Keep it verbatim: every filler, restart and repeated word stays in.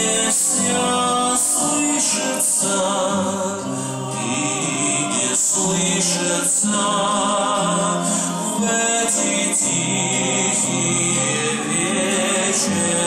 Песня слышится и не слышится в эти тихие вечера.